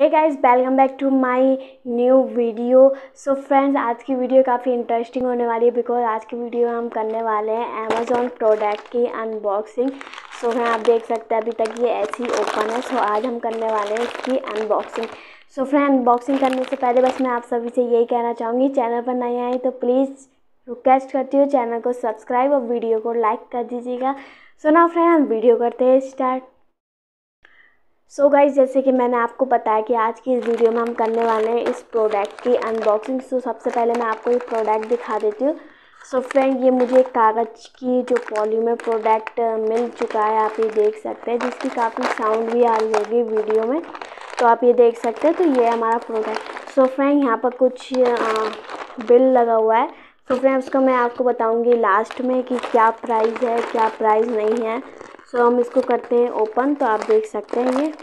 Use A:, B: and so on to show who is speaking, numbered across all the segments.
A: Hey guys, welcome back to my new video. So friends, आज की video काफ़ी interesting होने वाली है बिकॉज आज की वीडियो में हम करने वाले हैं अमेज़ॉन प्रोडक्ट की अनबॉक्सिंग। सो फ्रेंड, आप देख सकते हैं अभी तक ये ऐसी ओपन है। सो आज हम करने वाले हैं इसकी अनबॉक्सिंग। सो फ्रेंड, अनबॉक्सिंग करने से पहले बस मैं आप सभी से यही कहना चाहूँगी, चैनल पर नए आए तो प्लीज़ रिक्वेस्ट करती हूँ चैनल को सब्सक्राइब और वीडियो को लाइक कर दीजिएगा। सो ना फ्रेंड, हम वीडियो करते हैं स्टार्ट। सो गाइज, जैसे कि मैंने आपको बताया कि आज की इस वीडियो में हम करने वाले हैं इस प्रोडक्ट की अनबॉक्सिंग। सो सबसे पहले मैं आपको ये प्रोडक्ट दिखा देती हूँ। सो फ्रेंड, ये मुझे कागज़ की जो पॉलीमर प्रोडक्ट मिल चुका है, आप ये देख सकते हैं, जिसकी काफ़ी साउंड भी आ रही होगी वीडियो में, तो आप ये देख सकते हैं। तो ये है हमारा प्रोडक्ट। सो फ्रेंड, यहाँ पर कुछ बिल लगा हुआ है। सो फ्रेंड, उसका मैं आपको बताऊँगी लास्ट में कि क्या प्राइस है क्या प्राइस नहीं है। सो हम इसको करते हैं ओपन, तो आप देख सकते हैं ये।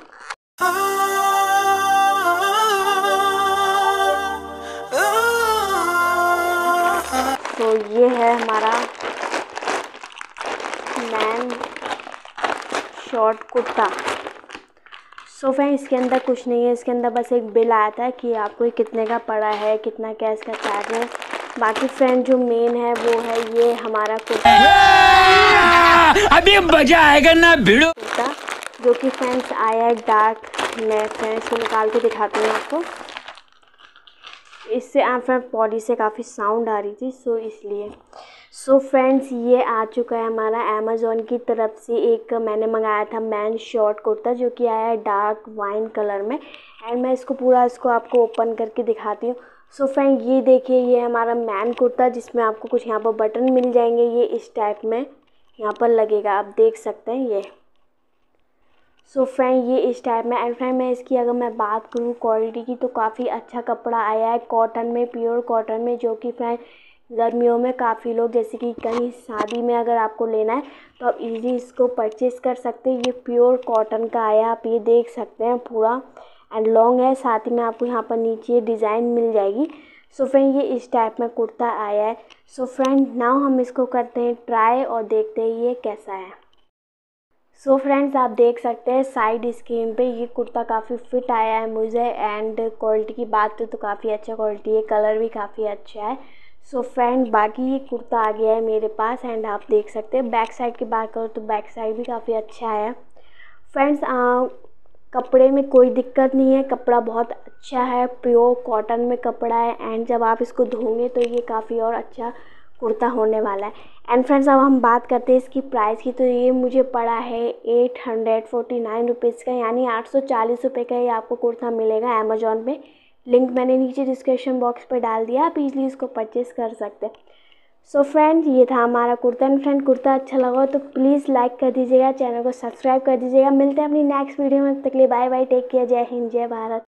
A: तो ये है हमारा man short kurta. So friend, इसके अंदर कुछ नहीं है, इसके अंदर बस एक बिल आया था कि आपको ये कितने का पड़ा है, कितना क्या इसका चार्ज है। बाकी फ्रेंड जो मेन है वो है ये हमारा कुर्ता,
B: अभी मजा आएगा ना भिड़ो,
A: जो कि फ्रेंड्स आया है डार्क में। फ्रेंड्स को निकाल के दिखाती हूँ आपको। इससे फ्रेंड बॉडी से काफ़ी साउंड आ रही थी, सो इसलिए। सो फ्रेंड्स, ये आ चुका है हमारा अमेज़ॉन की तरफ से। एक मैंने मंगाया था मैन शॉर्ट कुर्ता, जो कि आया है डार्क वाइन कलर में। एंड मैं इसको आपको ओपन करके दिखाती हूँ। सो फ्रेंड, ये देखिए, ये हमारा मैन कुर्ता, जिसमें आपको कुछ यहाँ पर बटन मिल जाएंगे। ये इस टाइप में यहाँ पर लगेगा, आप देख सकते हैं ये। सो फ्रेंड, ये इस टाइप में। एंड फ्रेंड, मैं इसकी अगर मैं बात करूँ क्वालिटी की, तो काफ़ी अच्छा कपड़ा आया है, कॉटन में, प्योर कॉटन में, जो कि फ्रेंड गर्मियों में काफ़ी लोग, जैसे कि कहीं शादी में अगर आपको लेना है तो आप इजीली इसको परचेज़ कर सकते हैं। ये प्योर कॉटन का आया है, आप ये देख सकते हैं पूरा। एंड लॉन्ग है, साथ ही में आपको यहाँ पर नीचे डिज़ाइन मिल जाएगी। सो फ्रेंड, ये इस टाइप में कुर्ता आया है। सो फ्रेंड, नाउ हम इसको करते हैं ट्राई और देखते हैं ये कैसा है। सो फ्रेंड्स, आप देख सकते हैं साइड स्क्रीन पे ये कुर्ता काफ़ी फिट आया है मुझे। एंड क्वालिटी की बात तो काफ़ी अच्छा क्वालिटी है, कलर भी काफ़ी अच्छा है। सो फ्रेंड, बाकी ये कुर्ता आ गया है मेरे पास। एंड आप देख सकते हैं बैक साइड की बात करो तो बैक साइड भी काफ़ी अच्छा है। फ्रेंड्स, कपड़े में कोई दिक्कत नहीं है, कपड़ा बहुत अच्छा है, प्योर कॉटन में कपड़ा है। एंड जब आप इसको धोंगे तो ये काफ़ी और अच्छा कुर्ता होने वाला है। एंड फ्रेंड्स, अब हम बात करते हैं इसकी प्राइस की। तो ये मुझे पड़ा है 849 रुपीज़ का, यानी 840 रुपये का ये आपको कुर्ता मिलेगा अमेज़ॉन पे। लिंक मैंने नीचे डिस्क्रिप्शन बॉक्स पर डाल दिया, आप इजीली इसको परचेज़ कर सकते हैं। सो फ्रेंड्स, ये था हमारा कुर्ता। एंड फ्रेंड, कुर्ता अच्छा लगा तो प्लीज़ लाइक कर दीजिएगा, चैनल को सब्सक्राइब कर दीजिएगा। मिलते हैं अपनी नेक्स्ट वीडियो में, तब तक के लिए बाय बाय, टेक केयर, जय हिंद, जय भारत।